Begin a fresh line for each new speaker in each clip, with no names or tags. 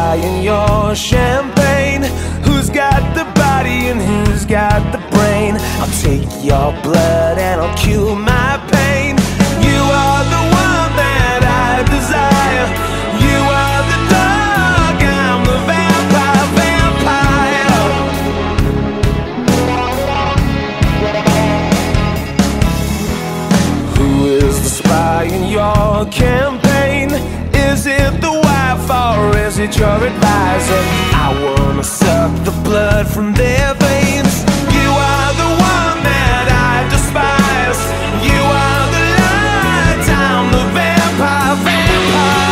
spy in your champagne? Who's got the body and who's got the brain? I'll take your blood and I'll cure my pain. You are the one that I desire. You are the dog, I'm the vampire, vampire. Who is the spy in your campaign? Is it the wife or is it your advisor? I wanna suck the blood from their veins. You are the one that I despise. You are the light, I'm the vampire, vampire.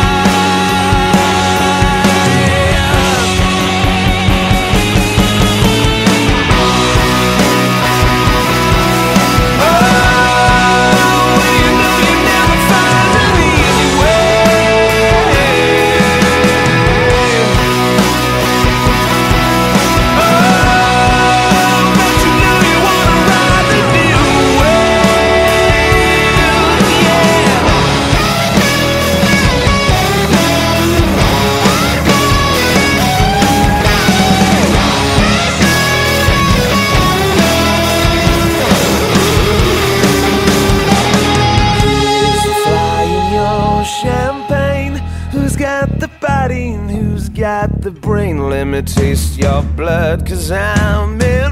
Champagne, who's got the body and who's got the brain? Let me taste your blood, 'cause I'm ill.